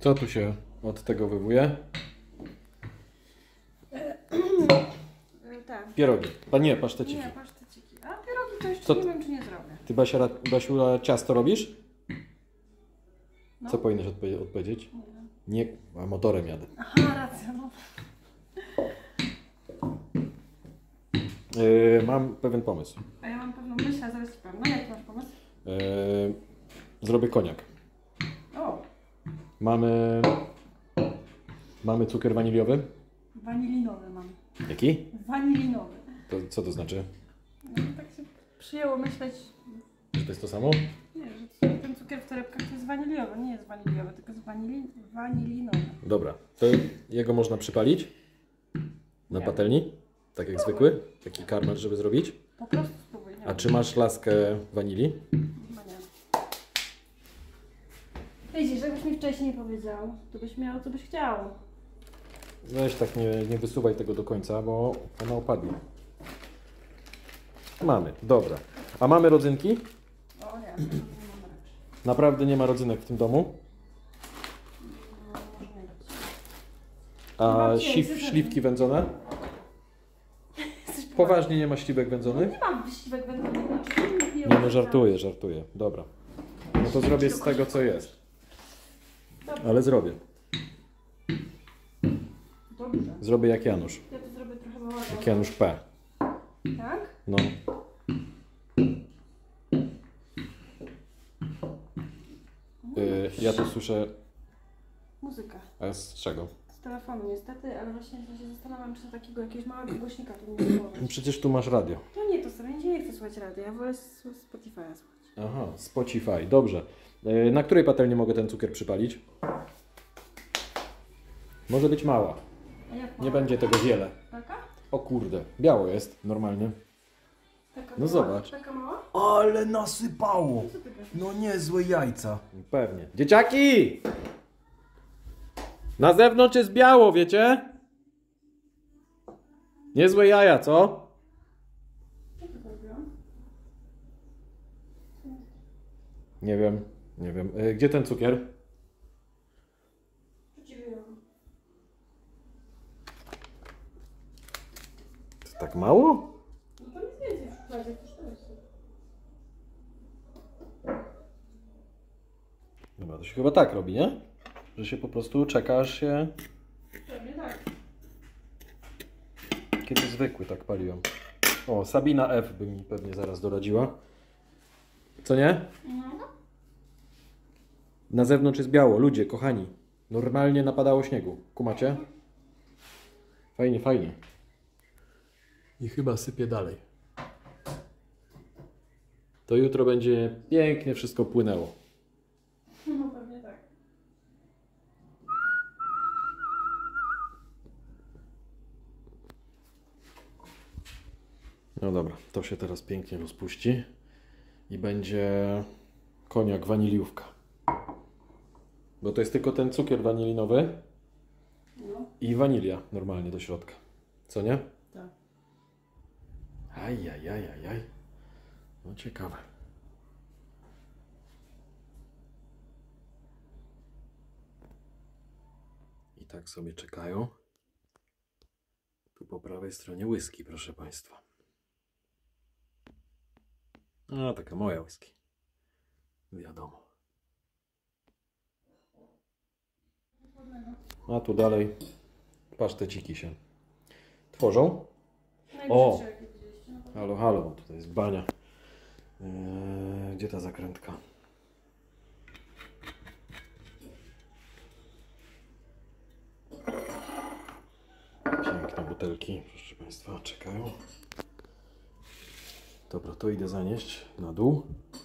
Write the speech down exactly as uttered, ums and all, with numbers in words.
Co tu się od tego wywuje? Tak. Pierogi. A nie, paszteciki. Nie, paszteciki. A pierogi to jeszcze Co nie ty- wiem, czy nie zrobię. Ty, Basia, Basiula, ciasto robisz? No. Co powinnaś odpo- odpowiedzieć? Nie, a motorem jadę. Aha, racja, no. Yy, mam pewien pomysł. A ja mam pewną myśl, a zaraz ci powiem. No jaki masz pomysł? Yy, zrobię koniak. O, Mamy... Mamy cukier waniliowy. wanilinowy mam. Jaki? Wanilinowy. To, co to znaczy? No, tak się przyjęło myśleć, Że to jest to samo? nie, że ten cukier w torebkach to jest waniliowy. Nie jest waniliowy, tylko jest wanili, wanilinowy. Dobra, to jego można przypalić na Nie. patelni, tak jak zwykły, taki karmel, żeby zrobić. Po prostu spróbuj. Nie A czy masz laskę wanilii? Chyba nie. Widzisz, jakbyś mi wcześniej powiedział, to byś miał, co byś chciał. Weź tak, nie, nie wysuwaj tego do końca, bo ona opadnie. Mamy, dobra. A mamy rodzynki? O nie, to nie mam raczej. Naprawdę nie ma rodzynek w tym domu. No, może nie być. A Mam śliw, cię, śliwki wędzone? Jesteś Poważnie nie ma śliwek wędzonych? Nie mam wysiłek wędrowny. Nie no, żartuję, żartuję. Dobra. No to zrobię z tego, co jest. Dobrze. Ale zrobię. Dobrze. Zrobię jak Janusz. Ja to zrobię trochę małego. Jak Janusz P. Tak? No. Yy, ja tu słyszę... Muzyka. A z czego? Z telefonu niestety, ale właśnie się zastanawiam, czy takiego jakiegoś małego głośnika tu nie było. Przecież tu masz radio. To nie, to sobie nie chcę słuchać radia, ja wolę s- Spotify'a słuchać. Aha, Spotify, dobrze. Yy, na której patelni mogę ten cukier przypalić? Może być mała. A jak Nie mała? będzie tego wiele. Taka? O kurde, biało jest normalnie. Taka No mała? zobacz. Taka mała? Ale nasypało! Co ty gadasz? No niezłe jajca. Pewnie. Dzieciaki! Na zewnątrz jest biało, wiecie? Niezłe jaja, co? Co ty robiłam? Nie wiem, nie wiem. Yy, gdzie ten cukier? Przeciwiłam. To tak mało? No to nic więcej w szufladzie, to czterysta. Dobra, to się chyba tak robi, nie? Że się po prostu czeka, aż się... Pewnie tak. Kiedy zwykły tak paliłem. O, Sabina F. by mi pewnie zaraz doradziła. Co nie? No. Na zewnątrz jest biało. Ludzie, kochani. Normalnie napadało śniegu. Kumacie? Fajnie, fajnie. I chyba sypie dalej. To jutro będzie pięknie wszystko płynęło. No pewnie tak. No dobra, to się teraz pięknie rozpuści. I będzie koniak waniliówka. Bo to jest tylko ten cukier wanilinowy No. i wanilia normalnie do środka. Co nie? Tak. Aj, aj, aj, aj, aj. No ciekawe. I tak sobie czekają. Tu po prawej stronie whisky, proszę Państwa. A, taka moja whisky. Wiadomo. A tu dalej paszteciki się tworzą. O! Najbrzydsze, jakie widzieliście, no to- Halo, halo, tutaj jest bania. Eee, gdzie ta zakrętka? Piękne butelki, proszę Państwa, czekają. Dobra, to idę zanieść na dół.